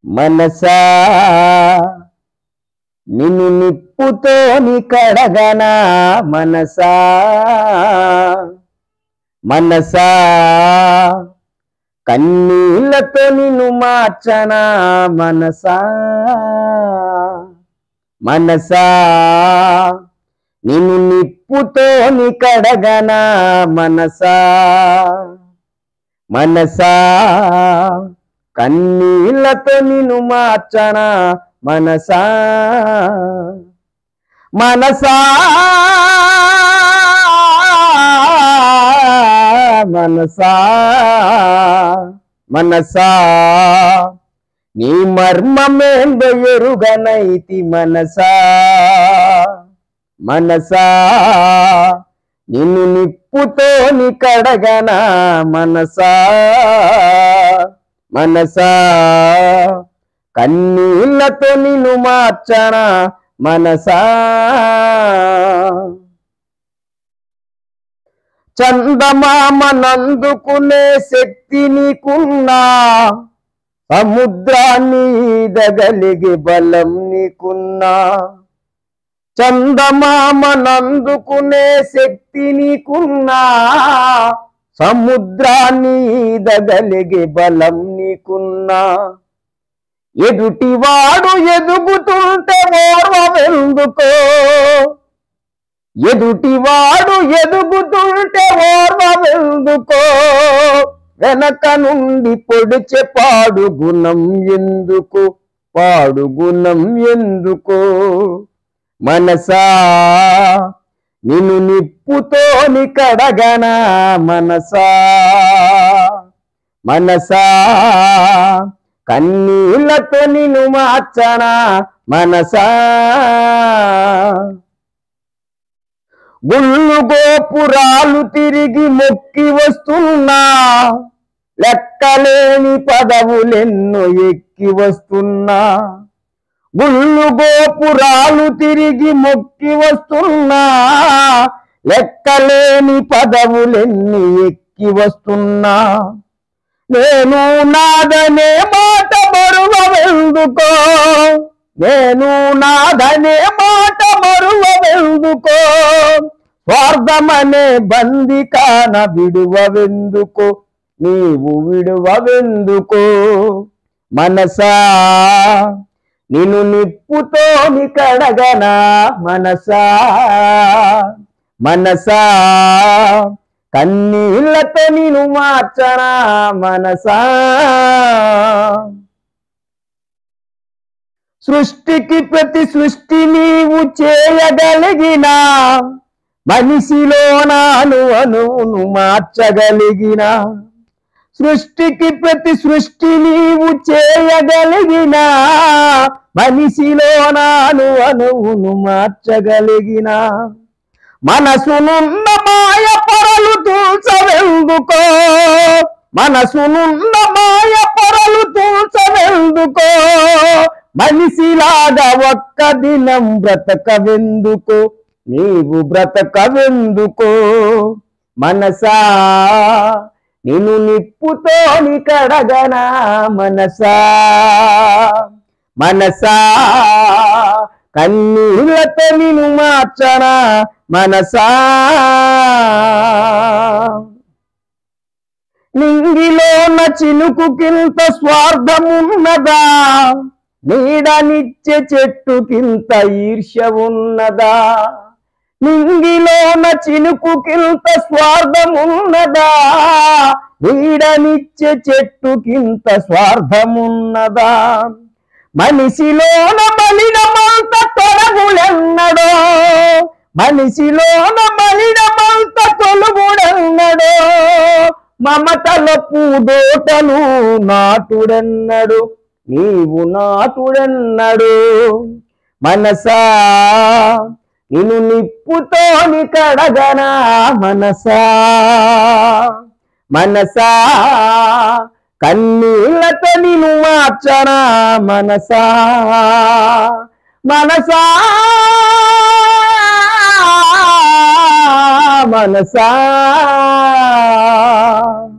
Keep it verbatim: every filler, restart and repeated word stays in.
మనసా నిన్ను నిప్పుతోని కడగనా మనసా మనసా కన్నీళ్లతో నిన్ను మార్చనా మనసా మనసా నిన్ను నిప్పుతోని కడగనా మనసా మనసా కన్నీళ్లతో నిన్ను మార్చనా మనసా మనసా మనసా మనసా నీ మర్మమేందో ఎరుగనైతి మనసా మనసా నిన్ను నిప్పుతోని కడగనా మనసా మనసా కన్నీళ్లతో నిన్ను మార్చనా మనసా చందమామనందుకునే శక్తి నీకున్నా సముద్రాన్ని ఈదగలిగే బలం నీకున్నా చందమామనందుకునే శక్తి నీకున్నా సముద్రాన్ని ఈదగలిగే బలం నీకున్నా ఎదుటివాడు ఎదుగుతుంటే ఓర్వవెందుకో ఎదుటివాడు ఎదుగుతుంటే ఓర్వవెందుకో వెనక నుండి పొడిచే పాడు గుణం ఎందుకు పాడు గుణం ఎందుకో మనసా నిన్ను నిప్పుతోని కడగనా మనసా మనసా కన్నీళ్లతో నిన్ను మార్చనా మనసా గుళ్ళు గోపురాలు తిరిగి మొక్కి వస్తున్నా లెక్కలేని పదవులెన్నో ఎక్కి వస్తున్నా గుళ్ళు గోపురాలు తిరిగి మొక్కి వస్తున్నా లెక్కలేని పదవులెన్ని ఎక్కి వస్తున్నా నేను నాదనే మాట మరువవెందుకో నేను నాదనే మాట మరువవెందుకో స్వార్థమనే బందికాన విడువవెందుకో నీవు విడువవెందుకో మనసా నిన్ను నిప్పుతోని కడగనా మనసా మనసా కన్నీళ్లతో నిన్ను మార్చనా మనసా సృష్టికి ప్రతి సృష్టి నీవు చేయగలిగిన మనిషిలో నాను అనువును మార్చగలిగిన సృష్టికి ప్రతి సృష్టి నీవు చేయగలిగిన మనిషిలో నాను అనువును మార్చగలిగిన మనసునున్న మాయ పొరలు తూల్చవెందుకో మనసునున్న మాయ పొరలు తూల్చవెందుకో మనిషిలాగా ఒక్క దినం బ్రతకవెందుకో నీవు బ్రతకవెందుకో మనసా నిన్ను నిప్పుతోని కడగనా మనసా మనసా కన్నీళ్లతో నిన్ను మార్చనా మనసా నింగిలోన చినుకుకింత స్వార్థమున్నదా నీడనిచ్చే చెట్టుకింత ఈర్ష్య ఉన్నదా నింగిలోన చినుకుకింత స్వార్థమున్నదా నీడనిచ్చే చెట్టుకింత స్వార్థమున్నదా మనిషిలోన మలినమంత తొలగుడెన్నడో మనిషిలోన మలినమంత తొలగుడెన్నడో మమతల పూదోటలు నాటుడెన్నడు నీవు నాటుడెన్నడు మనసా నిన్ను నిప్పుతోని కడగనా మనసా మనసా కన్నీళ్లతో నిన్ను మార్చనా మనసా మనసా మనసా